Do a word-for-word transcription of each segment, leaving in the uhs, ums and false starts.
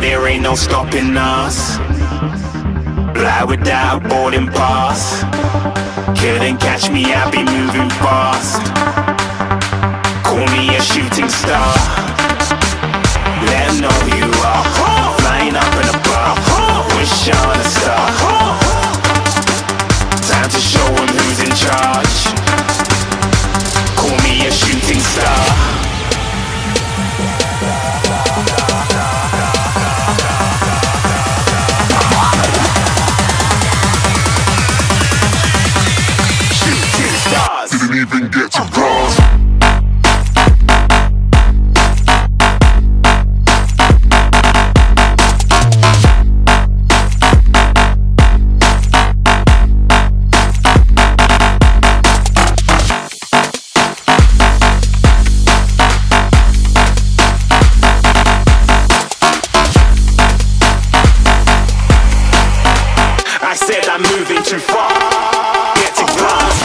there ain't no stopping us. Fly without a boarding pass. Couldn't catch me, I be moving fast. Call me a shooting star. Let 'em know who you are. Flying up in a bar, wish on a star. Time to show 'em who's in charge. Call me a shooting star. Shooting stars. Didn't even get to cross. I said I'm moving too far. Get to glass.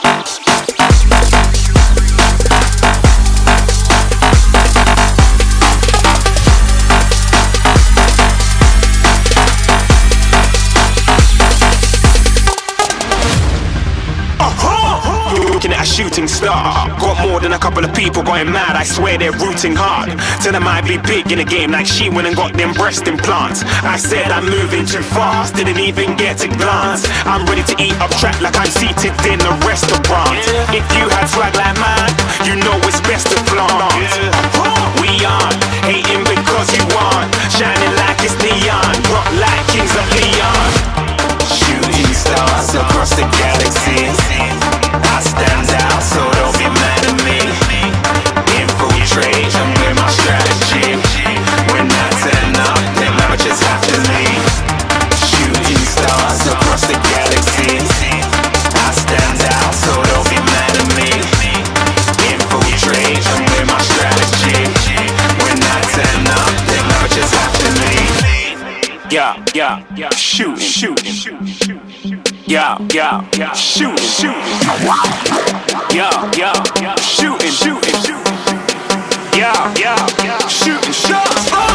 Looking at a shooting star. Got more than a couple of people going mad, I swear they're rooting hard. Tell them I be big in the game like she went and got them breast implants. I said I'm moving too fast, didn't even get to glance. I'm ready to eat up track like I'm seated in a restaurant. If you had swag like mine, you know it's best to flaunt. We aren't hating because you aren't shining like it's neon, rock like kings of Leon. Shooting stars across the galaxy. I stand out, so don't be mad at me. Infiltrate, I'm with my strategy. When I turn up, them amateurs have to leave. Shooting stars across the galaxy. I stand out, so don't be mad at me. Infiltrate, I'm with my strategy. When I turn up, them amateurs have to leave. Yeah, yeah, yeah, shooting, shooting, shooting. Yeah, yeah, yeah, shooting, shooting. Yeah, yeah, yeah, shooting, shooting, shooting. Yeah, yeah, yeah, shooting shots.